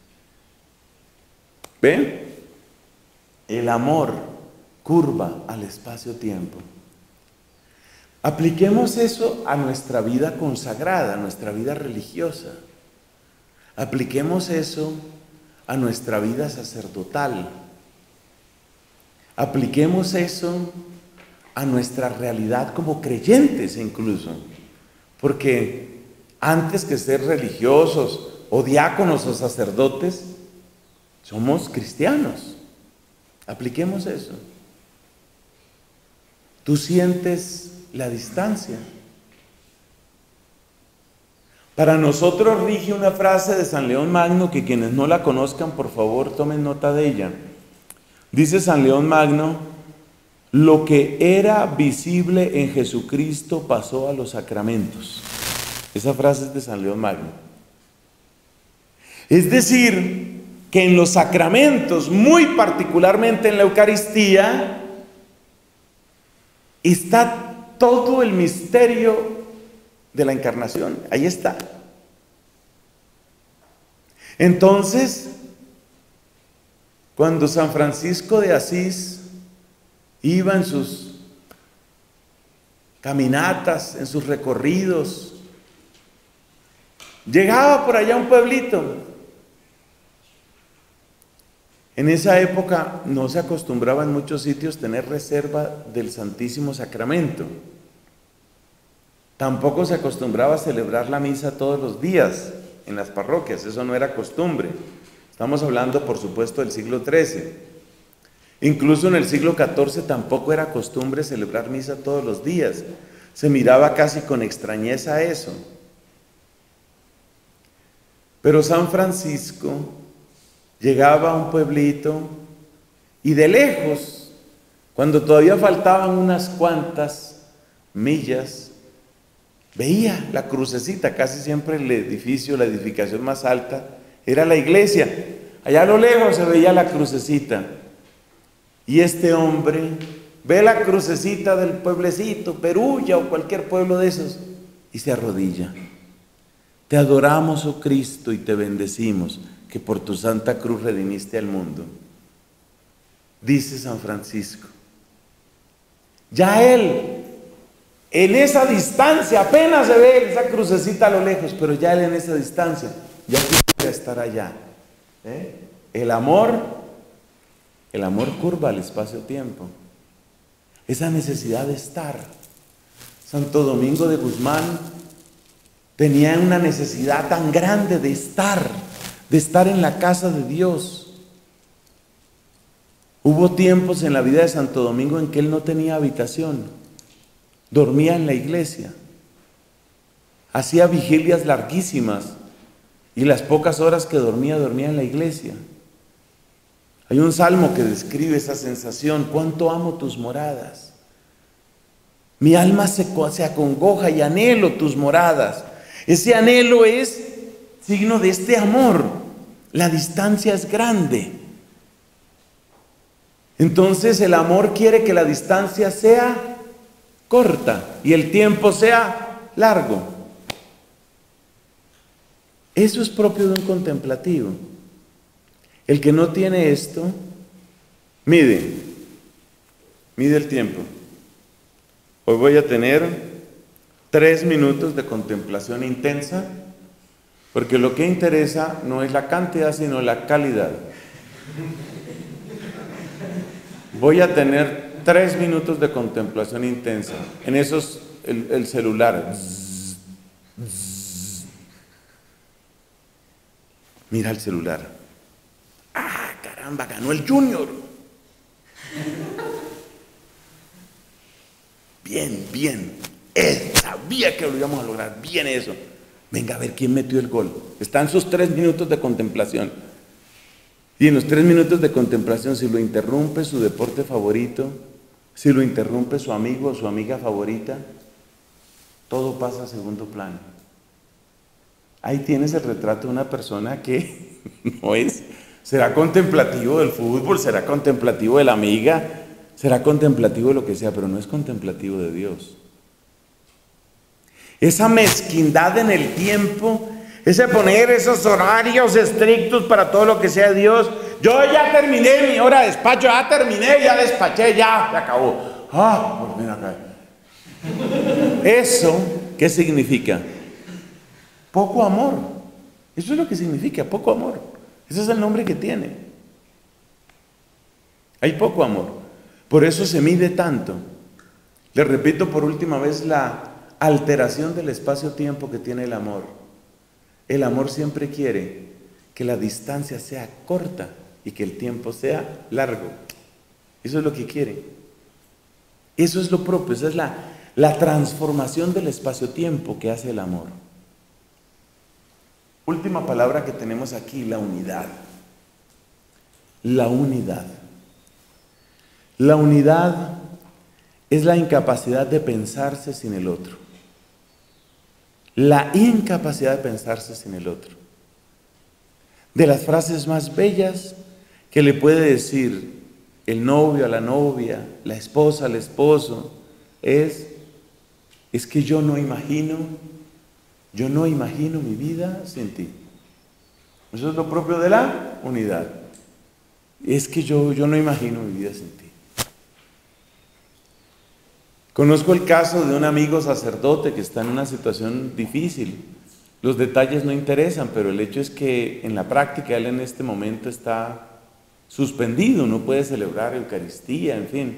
¿Ven? El amor curva al espacio-tiempo. Apliquemos eso a nuestra vida consagrada, a nuestra vida religiosa. Apliquemos eso a nuestra vida sacerdotal. Apliquemos eso a nuestra realidad como creyentes incluso. Porque antes que ser religiosos o diáconos o sacerdotes, somos cristianos. Apliquemos eso. Tú sientes la distancia. Para nosotros rige una frase de San León Magno que quienes no la conozcan, por favor, tomen nota de ella. Dice San León Magno, lo que era visible en Jesucristo pasó a los sacramentos. Esa frase es de San León Magno. Es decir, que en los sacramentos, muy particularmente en la Eucaristía, está todo el misterio de la encarnación. Ahí está. Entonces, cuando San Francisco de Asís iba en sus caminatas, en sus recorridos, llegaba por allá a un pueblito. En esa época no se acostumbraba en muchos sitios tener reserva del Santísimo Sacramento. Tampoco se acostumbraba a celebrar la misa todos los días en las parroquias, eso no era costumbre. Estamos hablando, por supuesto, del siglo XIII. Incluso en el siglo XIV tampoco era costumbre celebrar misa todos los días. Se miraba casi con extrañeza eso. Pero San Francisco llegaba a un pueblito y de lejos, cuando todavía faltaban unas cuantas millas, veía la crucecita. Casi siempre el edificio, la edificación más alta, era la iglesia. Allá a lo lejos se veía la crucecita. Y este hombre ve la crucecita del pueblecito, Perulla o cualquier pueblo de esos, y se arrodilla. Te adoramos, oh Cristo, y te bendecimos, que por tu santa cruz redimiste al mundo. Dice San Francisco. Ya él, en esa distancia, apenas se ve esa crucecita a lo lejos, pero ya él en esa distancia, ya quisiera estar allá. El amor curva el espacio-tiempo. Esa necesidad de estar. Santo Domingo de Guzmán tenía una necesidad tan grande de estar en la casa de Dios. Hubo tiempos en la vida de Santo Domingo en que él no tenía habitación, dormía en la iglesia, hacía vigilias larguísimas y las pocas horas que dormía en la iglesia. Hay un salmo que describe esa sensación: cuánto amo tus moradas, mi alma se acongoja y anhelo tus moradas. Ese anhelo es signo de este amor. La distancia es grande. Entonces el amor quiere que la distancia sea corta y el tiempo sea largo. Eso es propio de un contemplativo. El que no tiene esto, mide el tiempo. Hoy voy a tener 3 minutos de contemplación intensa, porque lo que interesa no es la cantidad, sino la calidad. Voy a tener 3 minutos de contemplación intensa. En esos, el celular. Mira el celular. ¡Ah, caramba! Ganó el Junior. Bien. Sabía que lo íbamos a lograr. Bien eso. Venga a ver quién metió el gol. Están sus 3 minutos de contemplación. Y en los 3 minutos de contemplación, si lo interrumpe su deporte favorito, si lo interrumpe su amigo o su amiga favorita, todo pasa a segundo plano. Ahí tienes el retrato de una persona que no es, será contemplativo del fútbol, será contemplativo de la amiga, será contemplativo de lo que sea, pero no es contemplativo de Dios. Esa mezquindad en el tiempo, ese poner esos horarios estrictos para todo lo que sea Dios. Yo ya terminé mi hora de despacho, ya terminé, ya despaché, ya se acabó. Por fin acá. ¿Eso qué significa? Poco amor. Eso es lo que significa, poco amor. Ese es el nombre que tiene. Hay poco amor. Por eso se mide tanto. Le repito por última vez la alteración del espacio-tiempo que tiene el amor. El amor siempre quiere que la distancia sea corta y que el tiempo sea largo. Eso es lo que quiere. Eso es lo propio, esa es la transformación del espacio-tiempo que hace el amor. Última palabra que tenemos aquí, la unidad. La unidad. La unidad es la incapacidad de pensarse sin el otro. La incapacidad de pensarse sin el otro. De las frases más bellas que le puede decir el novio a la novia, la esposa al esposo, es que yo no imagino mi vida sin ti. Eso es lo propio de la unidad. Es que yo no imagino mi vida sin ti. Conozco el caso de un amigo sacerdote que está en una situación difícil. Los detalles no interesan, pero el hecho es que en la práctica él en este momento está suspendido, no puede celebrar Eucaristía, en fin.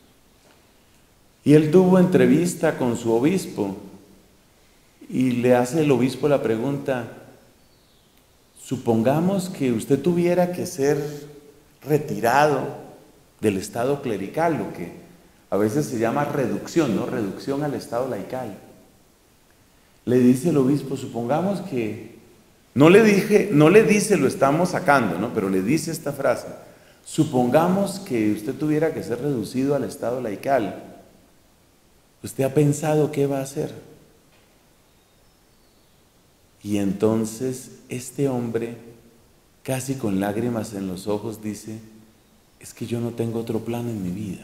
Y él tuvo entrevista con su obispo y le hace el obispo la pregunta: supongamos que usted tuviera que ser retirado del estado clerical, lo que a veces se llama reducción, ¿no? Reducción al estado laical. Le dice el obispo, supongamos que, no le dice lo estamos sacando, ¿no? Pero le dice esta frase: supongamos que usted tuviera que ser reducido al estado laical. ¿Usted ha pensado qué va a hacer? Y entonces este hombre, casi con lágrimas en los ojos, dice: es que yo no tengo otro plan en mi vida.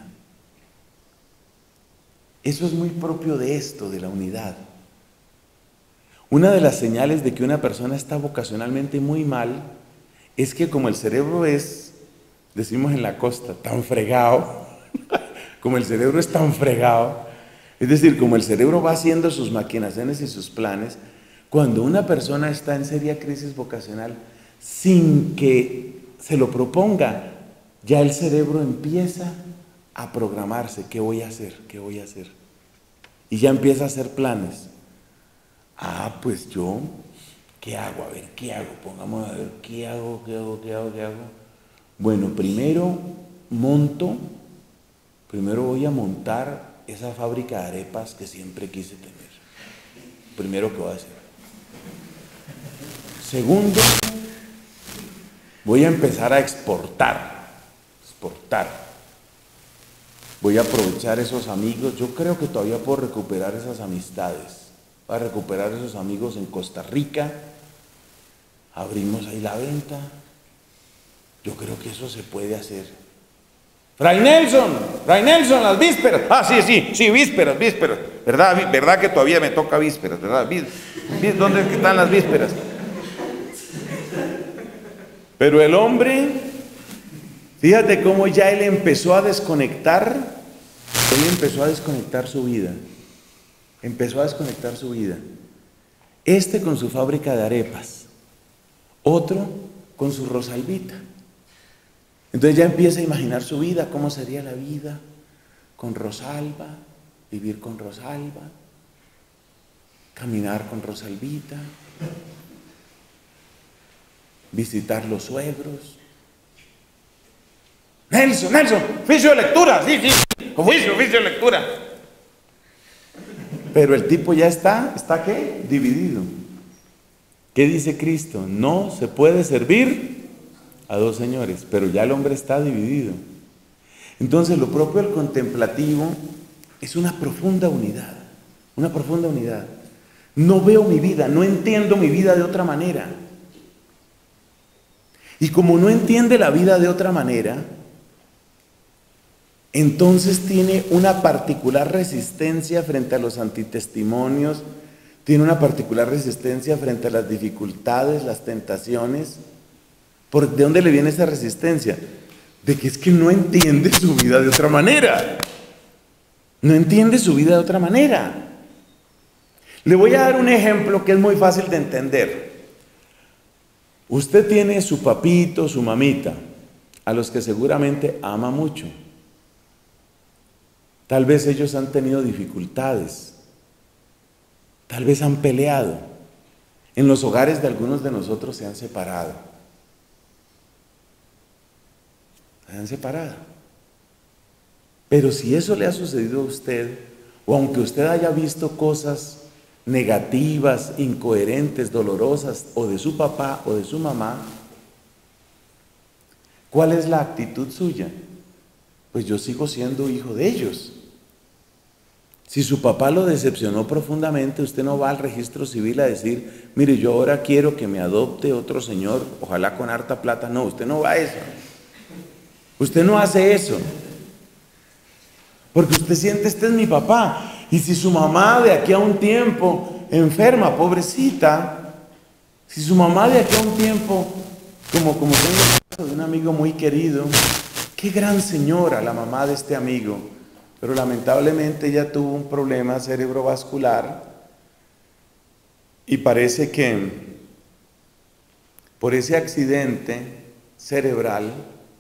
Eso es muy propio de esto, de la unidad. Una de las señales de que una persona está vocacionalmente muy mal es que como el cerebro es, decimos en la costa, tan fregado, como el cerebro es tan fregado, es decir, como el cerebro va haciendo sus maquinaciones y sus planes, cuando una persona está en seria crisis vocacional, sin que se lo proponga, ya el cerebro empieza a programarse. ¿Qué voy a hacer? ¿Qué voy a hacer? Y ya empieza a hacer planes. Pues yo, ¿qué hago? A ver, ¿qué hago? Pongamos a ver, ¿qué hago? Bueno, primero voy a montar esa fábrica de arepas que siempre quise tener. Primero que voy a hacer. Segundo, voy a empezar a exportar. Voy a aprovechar esos amigos. Yo creo que todavía puedo recuperar esas amistades. Voy a recuperar esos amigos en Costa Rica. Abrimos ahí la venta. Yo creo que eso se puede hacer. Fray Nelson, las vísperas. Sí, vísperas. ¿Verdad que todavía me toca vísperas? ¿Verdad? ¿Dónde es que están las vísperas? Pero el hombre, fíjate cómo ya él empezó a desconectar su vida. Este con su fábrica de arepas, otro con su Rosalbita. Entonces ya empieza a imaginar su vida, cómo sería la vida con Rosalba, vivir con Rosalba, caminar con Rosalbita, visitar los suegros. Nelson, oficio de lectura, sí, oficio de lectura. Pero el tipo ya ¿está qué? Dividido. ¿Qué dice Cristo? No se puede servir a dos señores, pero ya el hombre está dividido. Entonces lo propio del contemplativo es una profunda unidad. No veo mi vida, no entiendo mi vida de otra manera. Y como no entiende la vida de otra manera, entonces tiene una particular resistencia frente a los antitestimonios, tiene una particular resistencia frente a las dificultades, las tentaciones. ¿De dónde le viene esa resistencia? De que es que no entiende su vida de otra manera. Le voy a dar un ejemplo que es muy fácil de entender. Usted tiene su papito, su mamita, a los que seguramente ama mucho. Tal vez ellos han tenido dificultades, tal vez han peleado. En los hogares de algunos de nosotros se han separado. Pero si eso le ha sucedido a usted, o aunque usted haya visto cosas negativas, incoherentes, dolorosas, o de su papá o de su mamá, ¿cuál es la actitud suya? Pues yo sigo siendo hijo de ellos. Si su papá lo decepcionó profundamente, usted no va al registro civil a decir, mire, yo ahora quiero que me adopte otro señor, ojalá con harta plata. No, usted no va a eso. Usted no hace eso. Porque usted siente, este es mi papá. Y si su mamá de aquí a un tiempo enferma, pobrecita, si su mamá de aquí a un tiempo, como tengo el caso de un amigo muy querido, qué gran señora la mamá de este amigo, pero lamentablemente ella tuvo un problema cerebrovascular y parece que por ese accidente cerebral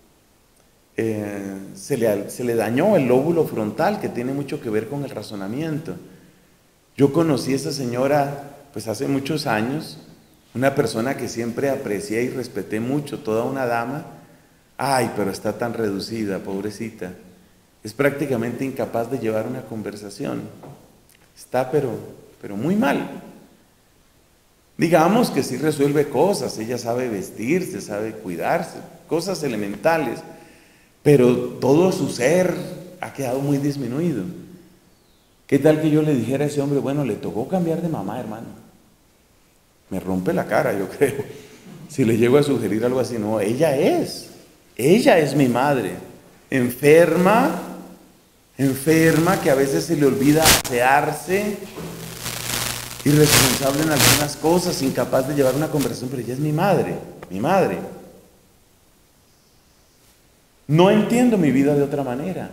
se le dañó el lóbulo frontal, que tiene mucho que ver con el razonamiento. Yo conocí a esa señora pues hace muchos años, una persona que siempre aprecié y respeté mucho, toda una dama. Ay, pero está tan reducida, pobrecita. Es prácticamente incapaz de llevar una conversación. Está pero muy mal. Digamos que sí resuelve cosas, ella sabe vestirse, sabe cuidarse, cosas elementales, pero todo su ser ha quedado muy disminuido. ¿Qué tal que yo le dijera a ese hombre, bueno, le tocó cambiar de mamá, hermano? Me rompe la cara, yo creo. Si le llego a sugerir algo así, no, ella es mi madre, enferma, que a veces se le olvida asearse, irresponsable en algunas cosas, incapaz de llevar una conversación, pero ella es mi madre. No entiendo mi vida de otra manera.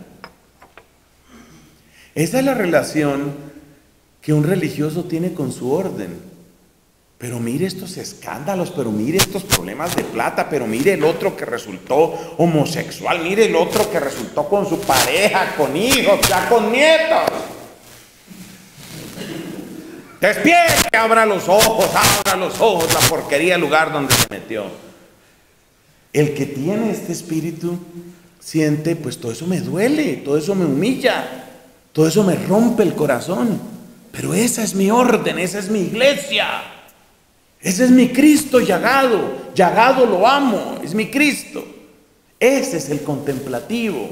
Esa es la relación que un religioso tiene con su orden. Pero mire estos escándalos, pero mire estos problemas de plata, pero mire el otro que resultó homosexual, mire el otro que resultó con su pareja, con hijos, ya con nietos. Despierte, abra los ojos, la porquería del lugar donde se metió. El que tiene este espíritu siente, pues todo eso me duele, todo eso me humilla, todo eso me rompe el corazón, pero esa es mi orden, esa es mi iglesia. Ese es mi Cristo llagado lo amo, es mi Cristo. Ese es el contemplativo.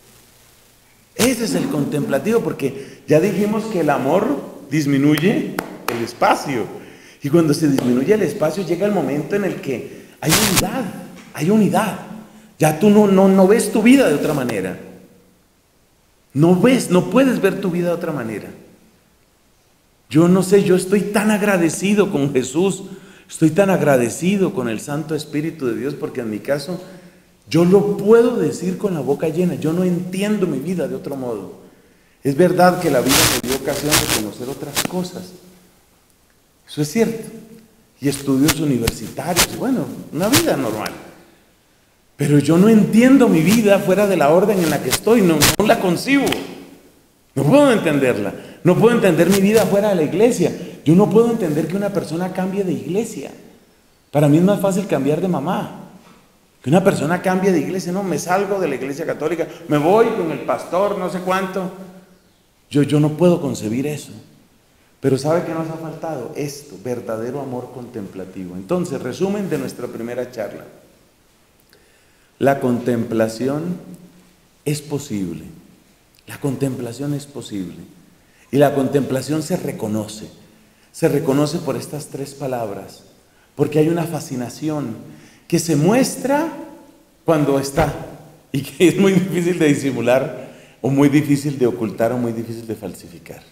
Porque ya dijimos que el amor disminuye el espacio. Y cuando se disminuye el espacio llega el momento en el que hay unidad. Ya tú no ves tu vida de otra manera. No puedes ver tu vida de otra manera. Yo no sé, yo estoy tan agradecido con Jesús, estoy tan agradecido con el Santo Espíritu de Dios, porque en mi caso, yo lo puedo decir con la boca llena, yo no entiendo mi vida de otro modo. Es verdad que la vida me dio ocasión de conocer otras cosas, eso es cierto, y estudios universitarios, bueno, una vida normal. Pero yo no entiendo mi vida fuera de la orden en la que estoy, no la concibo, no puedo entenderla. No puedo entender mi vida fuera de la iglesia. Yo no puedo entender que una persona cambie de iglesia. Para mí es más fácil cambiar de mamá. Que una persona cambie de iglesia. No, me salgo de la iglesia católica, me voy con el pastor, no sé cuánto. Yo no puedo concebir eso. Pero ¿sabe qué nos ha faltado? Esto, verdadero amor contemplativo. Entonces, resumen de nuestra primera charla. La contemplación es posible. La contemplación es posible. Y la contemplación se reconoce por estas tres palabras, porque hay una fascinación que se muestra cuando está y que es muy difícil de disimular o muy difícil de ocultar o muy difícil de falsificar.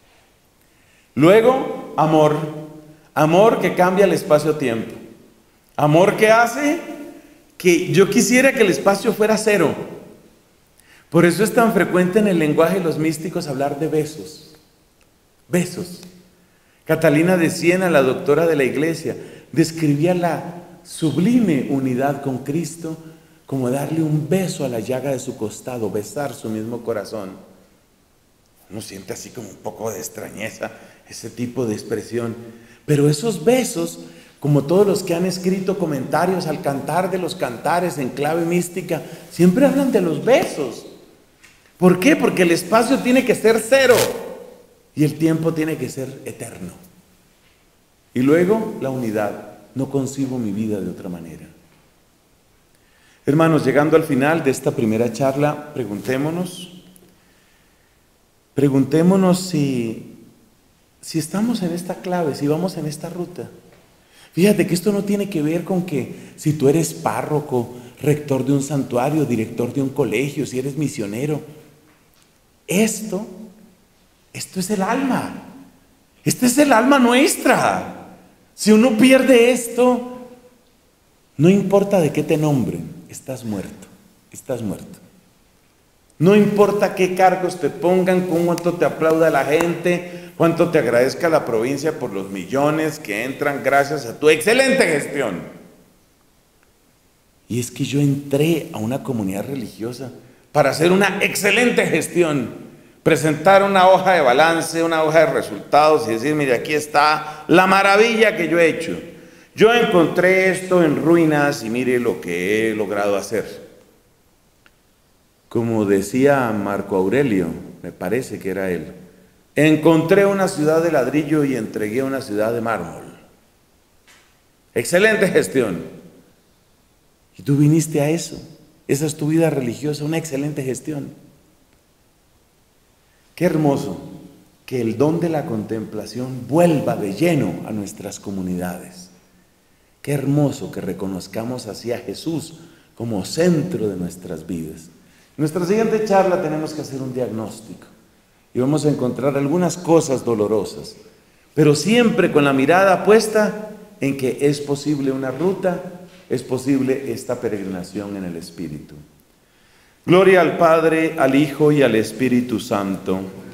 Luego, amor que cambia el espacio-tiempo, amor que hace que yo quisiera que el espacio fuera cero. Por eso es tan frecuente en el lenguaje de los místicos hablar de besos. Besos. Catalina de Siena, la doctora de la iglesia, describía la sublime unidad con Cristo como darle un beso a la llaga de su costado, besar su mismo corazón. Uno siente así como un poco de extrañeza ese tipo de expresión, pero esos besos, como todos los que han escrito comentarios al Cantar de los Cantares en clave mística, siempre hablan de los besos. ¿Por qué? Porque el espacio tiene que ser cero y el tiempo tiene que ser eterno. Y luego la unidad. No concibo mi vida de otra manera. Hermanos, llegando al final de esta primera charla, preguntémonos, Preguntémonos si estamos en esta clave, si vamos en esta ruta. Fíjate que esto no tiene que ver con que si tú eres párroco, rector de un santuario, director de un colegio, si eres misionero. Esto es el alma. Este es el alma nuestra. Si uno pierde esto, no importa de qué te nombren, estás muerto, estás muerto. No importa qué cargos te pongan, cuánto te aplauda la gente, cuánto te agradezca la provincia por los millones que entran gracias a tu excelente gestión. Y es que yo entré a una comunidad religiosa para hacer una excelente gestión, presentar una hoja de balance, una hoja de resultados y decir, mire, aquí está la maravilla que yo he hecho. Yo encontré esto en ruinas y mire lo que he logrado hacer. Como decía Marco Aurelio, me parece que era él, encontré una ciudad de ladrillo y entregué una ciudad de mármol. Excelente gestión. Y tú viniste a eso. Esa es tu vida religiosa, una excelente gestión. Qué hermoso que el don de la contemplación vuelva de lleno a nuestras comunidades. Qué hermoso que reconozcamos así a Jesús como centro de nuestras vidas. En nuestra siguiente charla tenemos que hacer un diagnóstico y vamos a encontrar algunas cosas dolorosas, pero siempre con la mirada puesta en que es posible una ruta, es posible esta peregrinación en el Espíritu. Gloria al Padre, al Hijo y al Espíritu Santo.